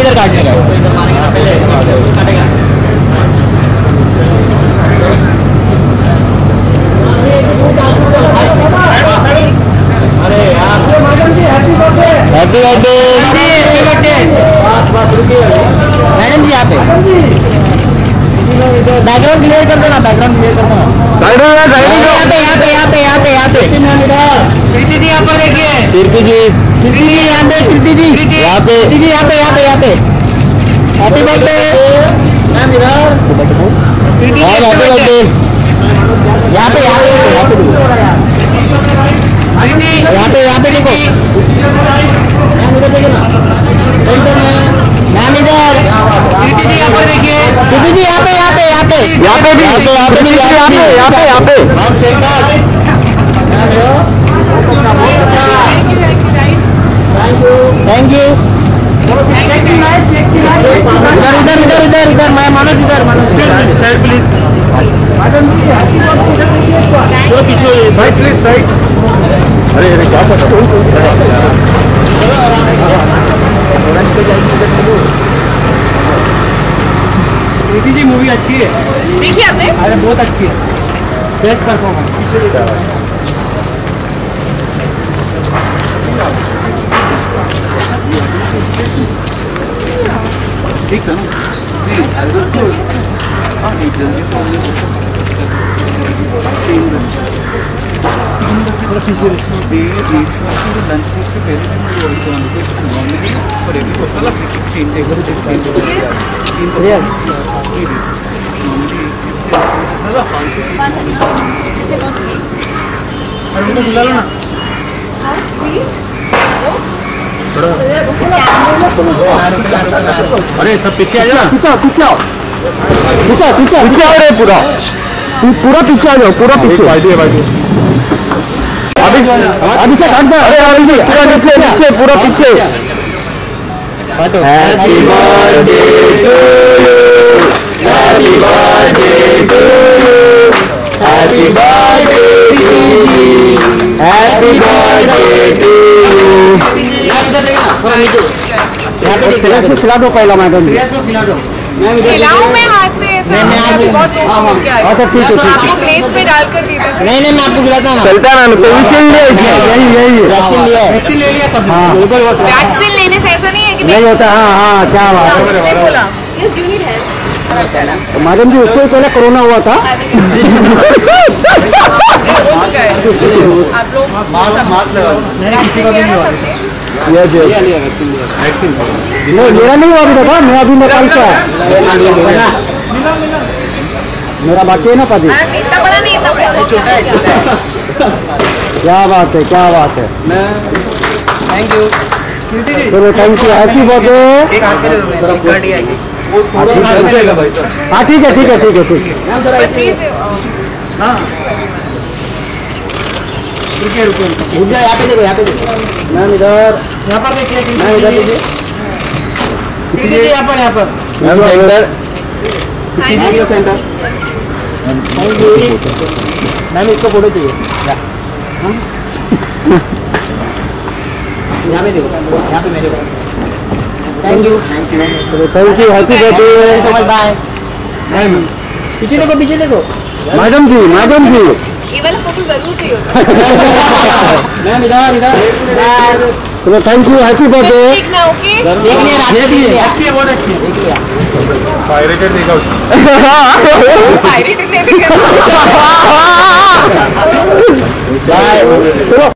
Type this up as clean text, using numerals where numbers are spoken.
इधर काटने का हैप्पी बर्थडे मैडम जी यहाँ पे बैकग्राउंड क्लियर कर दो ना बैकग्राउंड क्लियर कर दो यहाँ पे कृति जी यहाँ पर देखिए कृति जी यहाँ पे कृति जी यहाँ पे हैप्पी बर्थडे मैम इधर हैप्पी बर्थडे यहाँ पे देखो मैम इधर कृति जी यहाँ पर देखिए कृति जी यहाँ पे थैंक यू इधर मैं मनोज इधर साइड प्लीज पीछे साइड प्लीज साइड अरे क्या पता कृति जी मूवी अच्छी है देखिए आपने अरे बहुत अच्छी है बेस्ट परफॉर्मेंस ठीक है ना बुला लो ना अरे सब पीछे आ जाओ पीछे आओ रे पूरा पीछे आ जाओ पूरा पीछे अभी से हट जाओ नीचे पूरा पीछे happy birthday to you happy birthday to you happy birthday to you happy birthday to you खिला दो पहला मैडम खिलाऊं मैं हाथ से ऐसा बहुत अच्छा ठीक है आपको प्लेट्स में डालकर दे देते नहीं मैं आपको खिलाता हूँ चलता ना कोविशील्ड लिया यही वैक्सीन ले लिया सब वैक्सीन लेने से ऐसा नहीं है कि नहीं होता हाँ क्या बात है मैडम जी उससे पहले कोरोना हुआ था आप लोग नहीं मेरा नहीं हुआ अभी तक मैं अभी नेपाल से आया मेरा बाकी है ना पति इतना बड़ा नहीं इतना क्या बात है थैंक यू चलो थैंक यू हैप्पी बर्थडे हाँ ठीक है रुकिए यहाँ पे देखो मैम इधर यहाँ पर देखिए मैम इधर देखिए यहाँ पर मैम सेंटर सेंटर मैम इसको फोटो चाहिए यहाँ पे देखो यहाँ पे मेरे thank you happy birthday bye पीछे देखो मैडम जी ये वाला फोटो जरूर चाहिए होता मैम इधर चलो थैंक यू हैप्पी बर्थडे ठीक ना ओके अच्छी है बहुत अच्छी है पायरेटेड देखा पायरेटेड नहीं चलो